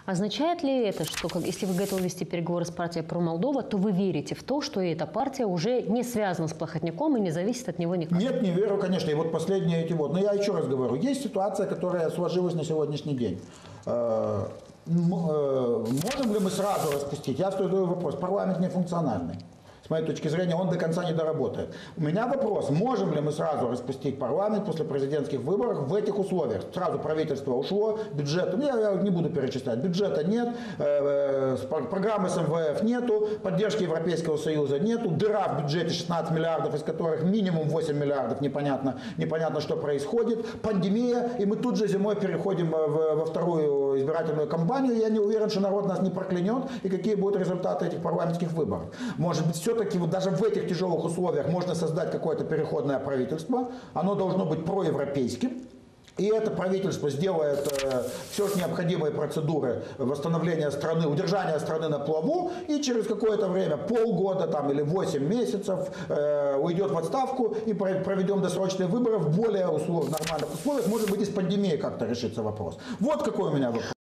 Означает ли это, что если вы готовы вести переговоры с партией про Молдова, то вы верите в то, что эта партия уже не связана с Плохотняком и не зависит от него никак? Нет, не верю, конечно. И вот последние эти вот. Но я еще раз говорю, есть ситуация, которая сложилась на сегодняшний день. Можем ли мы сразу распустить? Я задаю вопрос. Парламент нефункциональный. С моей точки зрения, он до конца не доработает. У меня вопрос, можем ли мы сразу распустить парламент после президентских выборов в этих условиях? Сразу правительство ушло, бюджета, я не буду перечислять, бюджета нет, программы с МВФ нету, поддержки Европейского Союза нету, дыра в бюджете 16 миллиардов, из которых минимум 8 миллиардов непонятно, что происходит, пандемия, и мы тут же зимой переходим во вторую избирательную кампанию. Я не уверен, что народ нас не проклянет, и какие будут результаты этих парламентских выборов. Может быть, все-таки вот даже в этих тяжелых условиях можно создать какое-то переходное правительство. Оно должно быть проевропейским. И это правительство сделает все необходимые процедуры восстановления страны, удержания страны на плаву, и через какое-то время, полгода там, или 8 месяцев, уйдет в отставку и проведем досрочные выборы в более нормальных условиях. Может быть, и с пандемией как-то решится вопрос. Вот какой у меня вопрос.